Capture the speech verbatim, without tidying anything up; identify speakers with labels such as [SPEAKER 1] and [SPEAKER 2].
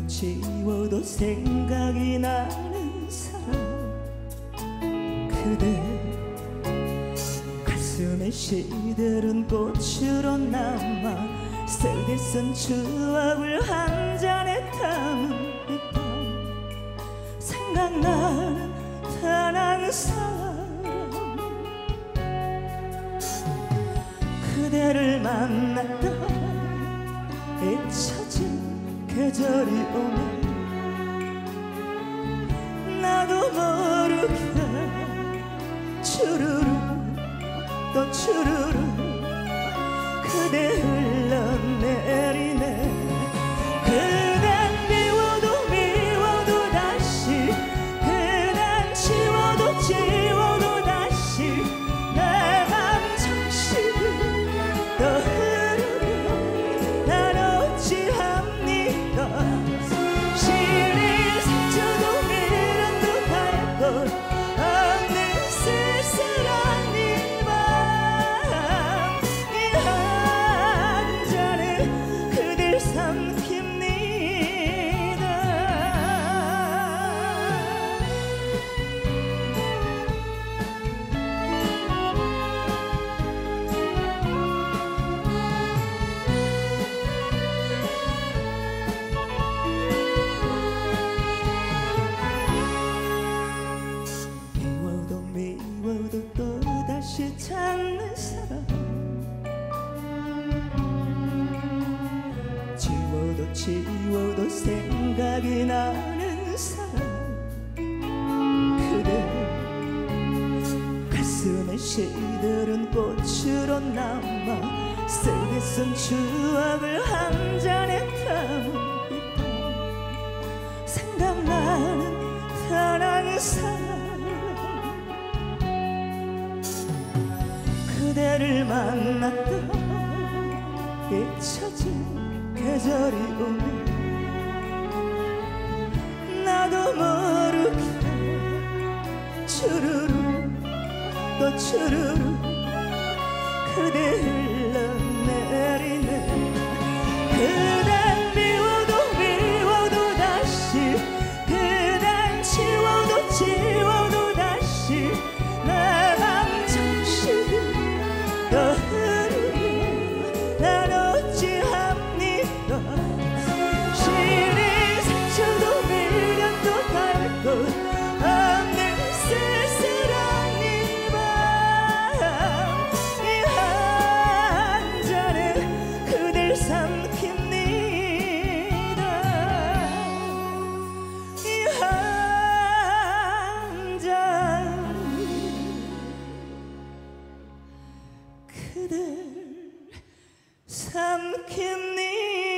[SPEAKER 1] 지워도 생각이 나는 사람 그대 가슴에 시들은 꽃으로 남아 쓰게 쓴 추억을 한 잔에 담은 이 밤 생각나는 단 한 사람 그대를 만났다 잊혀진 계절이 오면 나도 모르게 주르르 또 주르르 그대 흘러내리네 그댄 미워도 미워도 다시 그댄 지워도 지워도 다시 내 맘 정신이 또 흐르려 난 어찌합니까 시린 상처도 미련도 갈 것 없는 쓸쓸한 이 밤 이 한 잔에 그댈 삼킵니다 미워도 미워도 또다시 찾는 사람 지워도 지워도 생각이 나는 사람 그대 가슴에 시들은 꽃으로 남아 쓰게 쓴 추억을 한 잔에 담은 이 밤 생각나는 단 한 사람 그대를 만났다 잊혀진 계절이 오면 나도 모르게 주르르 또 주르르 그대 흘러내리네 그댄 미워도 미워도 다시 그댄 지워도 지워도 다시 내 맘 정신이 또 흐르려 난 어찌합니까 시린 상처도 미련도 갈 것 없는 쓸쓸한 이 밤 이 한 잔에 그댈 삼킵니다 이 한 잔 그댈 삼킵니다